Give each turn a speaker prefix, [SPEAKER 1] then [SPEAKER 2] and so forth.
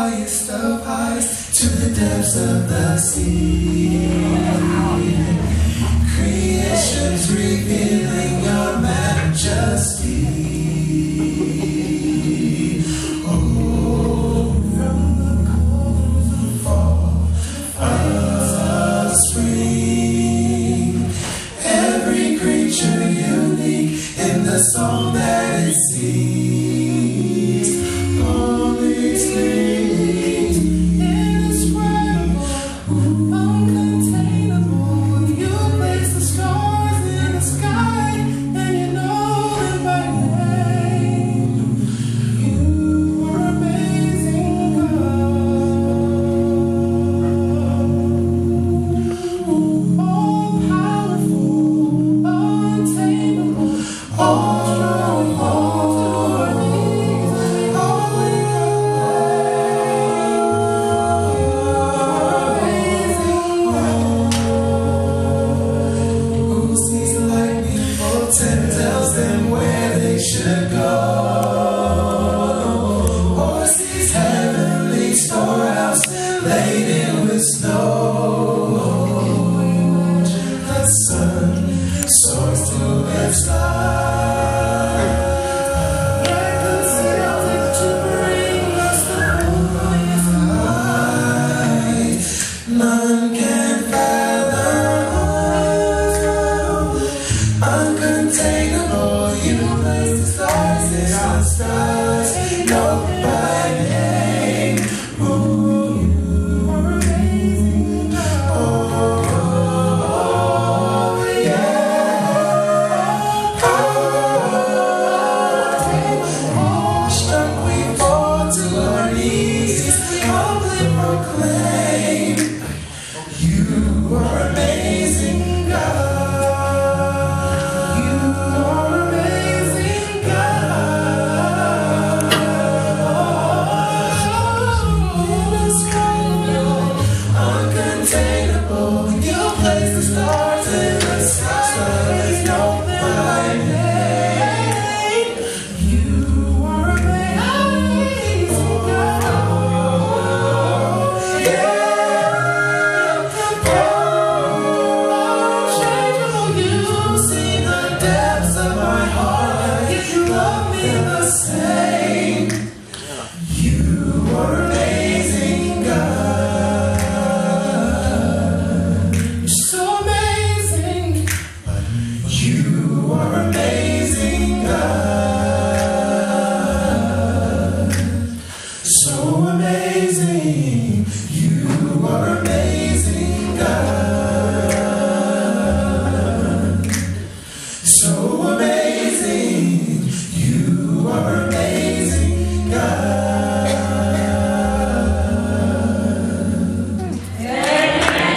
[SPEAKER 1] highest of heights to the depths of the sea. Creation's revealing your majesty. Oh, from the cold fall of spring, every creature unique in the song that it sings. All these things, indescribable, uncontainable. You place the stars in the sky, and you know them by name. You are amazing, God. All powerful, untamable, all tells them where they should go, or sees heavenly storehouse laden with snow. The sun soars to its light, reconciled to bring us the light. None can fathom, uncontainable. You place the stars in our stars, know by name. Ooh, you are amazing, God. Oh, yeah. Oh, struck we fall to our knees, humbly proclaim, you are amazing, God. You place the stars in the sky, know my name. You are amazing, God. Yeah. Unchangeable, you see the depths of my heart, yet you love me the same. You are amazing, God. You are